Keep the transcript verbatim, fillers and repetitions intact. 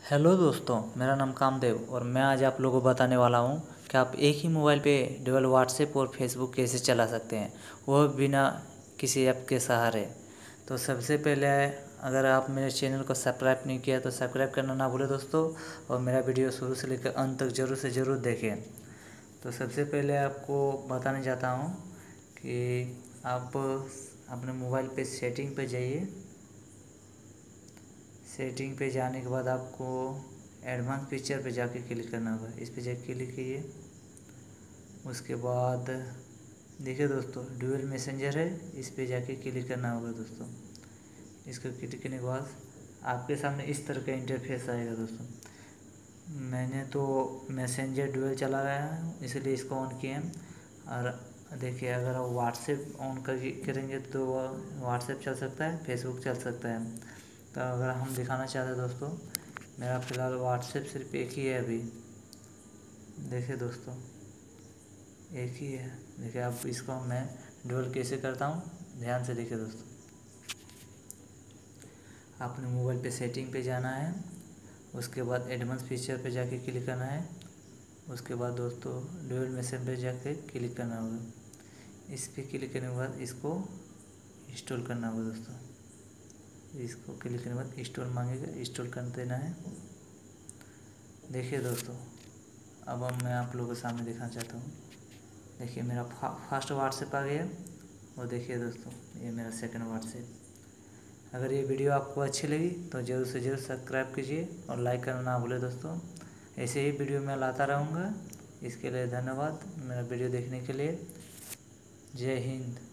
Hello दोस्तों, मेरा नाम कामदेव और मैं आज आप लोगों को बताने वाला हूँ कि आप एक ही मोबाइल पे डुअल व्हाट्सएप और फेसबुक कैसे चला सकते हैं, वह बिना किसी ऐप के सहारे। तो सबसे पहले अगर आप मेरे चैनल को सब्सक्राइब नहीं किया तो सब्सक्राइब करना ना भूलें दोस्तों, और मेरा वीडियो शुरू से लेकर अंत तक ज़रूर से ज़रूर देखें। तो सबसे पहले आपको बताने चाहता हूँ कि आप अपने मोबाइल पे सेटिंग पे जाइए। सेटिंग पे जाने के बाद आपको एडवांस फीचर पे जाके क्लिक करना होगा। इस पे जाके क्लिक कीजिए। उसके बाद देखिए दोस्तों, डुअल मैसेंजर है, इस पे जाके क्लिक करना होगा दोस्तों। इसको क्लिक करने के बाद आपके सामने इस तरह का इंटरफेस आएगा दोस्तों। मैंने तो मैसेंजर डुअल चला रहा है इसलिए इसको ऑन किए हैं। और देखिए, अगर आप व्हाट्सएप ऑन कर करेंगे तो व्हाट्सएप चल सकता है, फेसबुक चल सकता है। तो अगर हम दिखाना चाहते हैं दोस्तों, मेरा फ़िलहाल व्हाट्सएप सिर्फ एक ही है अभी। देखिए दोस्तों, एक ही है। देखिए, अब इसको मैं डुअल कैसे करता हूँ, ध्यान से देखिए दोस्तों। अपने मोबाइल पे सेटिंग पे जाना है, उसके बाद एडवांस फीचर पे जाके क्लिक करना है। उसके बाद दोस्तों डुअल मैसेज पे जाके क्लिक करना होगा। इस पर क्लिक करने के बाद इसको इंस्टॉल करना होगा दोस्तों। इसको क्लिक करने के बाद इंस्टॉल मांगेगा, इंस्टॉल कर देना है। देखिए दोस्तों, अब अब मैं आप लोगों के सामने दिखाना चाहता हूँ। देखिए, मेरा फा, फास्ट व्हाट्सएप आ गया। और देखिए दोस्तों, ये मेरा सेकंड व्हाट्सएप। अगर ये वीडियो आपको अच्छी लगी तो ज़रूर से ज़रूर सब्सक्राइब कीजिए और लाइक करना ना भूलें दोस्तों। ऐसे ही वीडियो मैं लाता रहूँगा। इसके लिए धन्यवाद मेरा वीडियो देखने के लिए। जय हिंद।